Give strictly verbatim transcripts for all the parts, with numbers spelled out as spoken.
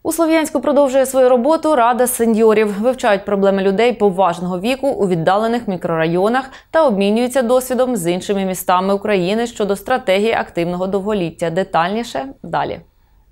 У Слов'янську продовжує свою роботу Рада сеньорів. Вивчають проблеми людей поважного віку у віддалених мікрорайонах та обмінюються досвідом з іншими містами України щодо стратегії активного довголіття. Детальніше далі.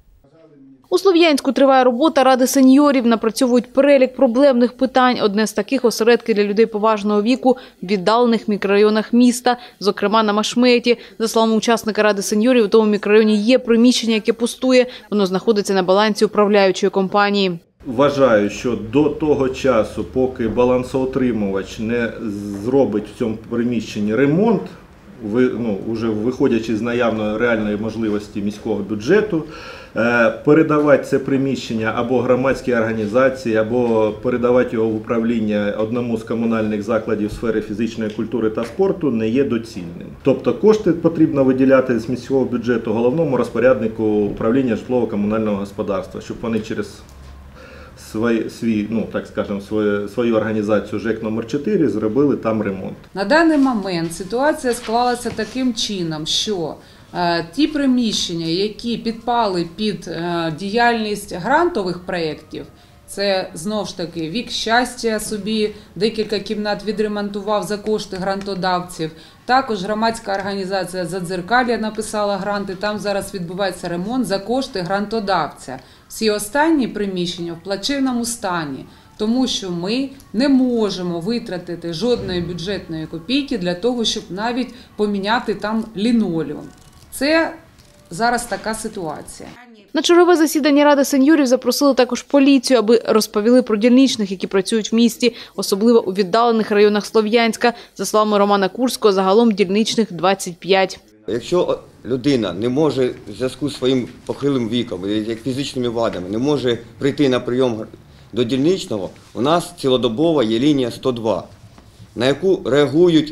У Слов'янську триває робота Ради сеньорів, напрацьовують перелік проблемних питань. Одне з таких – осередки для людей поважного віку в віддалених мікрорайонах міста, зокрема на Машметі. За словами учасника Ради сеньорів, у тому мікрорайоні є приміщення, яке пустує. Воно знаходиться на балансі управляючої компанії. Вважаю, що до того часу, поки балансоутримувач не зробить в цьому приміщенні ремонт, ви, ну, вже виходячи з наявної реальної можливості міського бюджету, передавати це приміщення або громадській організації, або передавати його в управління одному з комунальних закладів сфери фізичної культури та спорту не є доцільним. Тобто кошти потрібно виділяти з міського бюджету головному розпоряднику управління житлово-комунального господарства, щоб вони через свій, свій, ну, так скажемо, свою, свою організацію ЖЕК номер чотири зробили там ремонт. На даний момент ситуація склалася таким чином, що е, ті приміщення, які підпали під е, діяльність грантових проєктів, це, знову ж таки, «Вік щастя» собі декілька кімнат відремонтував за кошти грантодавців. Також громадська організація «Задзеркалля» написала гранти, там зараз відбувається ремонт за кошти грантодавця. Всі останні приміщення в плачевному стані, тому що ми не можемо витратити жодної бюджетної копійки для того, щоб навіть поміняти там лінолеум. Це зараз така ситуація. На чергове засідання Ради сеньорів запросили також поліцію, аби розповіли про дільничних, які працюють в місті, особливо у віддалених районах Слов'янська. За словами Романа Курського, загалом дільничних двадцять п'ять. Якщо людина не може в зв'язку з своїм похилим віком, як фізичними вадами, не може прийти на прийом до дільничного, у нас цілодобово є лінія сто два, на яку реагують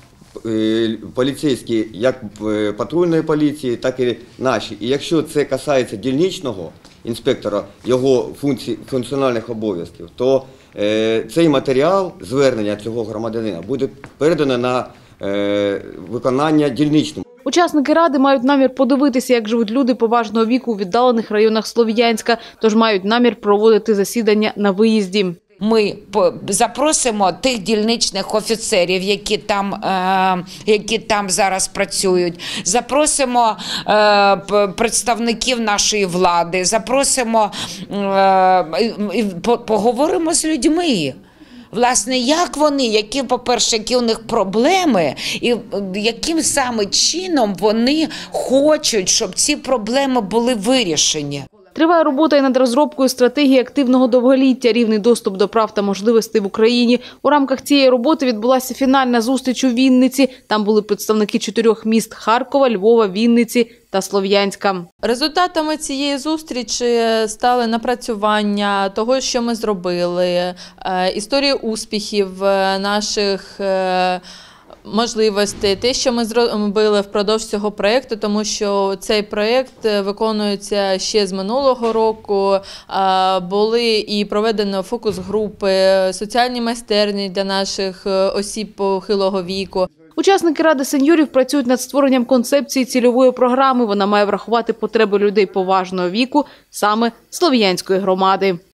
поліцейські як патрульної поліції, так і наші. І якщо це касається дільничного інспектора, його функцій, функціональних обов'язків, то е, цей матеріал, звернення цього громадянина, буде передано на е, виконання дільничному. Учасники Ради мають намір подивитися, як живуть люди поважного віку у віддалених районах Слов'янська, тож мають намір проводити засідання на виїзді. Ми запросимо тих дільничних офіцерів, які там, е, які там зараз працюють, запросимо е, представників нашої влади, запросимо, е, поговоримо з людьми. Власне, як вони, які, по-перше, які у них проблеми, і яким саме чином вони хочуть, щоб ці проблеми були вирішені. Триває робота і над розробкою стратегії активного довголіття, рівний доступ до прав та можливостей в Україні. У рамках цієї роботи відбулася фінальна зустріч у Вінниці. Там були представники чотирьох міст – Харкова, Львова, Вінниці та Слов'янська. Результатами цієї зустрічі стали напрацювання того, що ми зробили, історії успіхів наших можливостей, те, що ми зробили впродовж цього проєкту, тому що цей проєкт виконується ще з минулого року. Були і проведено фокус-групи, соціальні майстерні для наших осіб похилого віку. Учасники Ради сеньорів працюють над створенням концепції цільової програми. Вона має врахувати потреби людей поважного віку саме Слов'янської громади.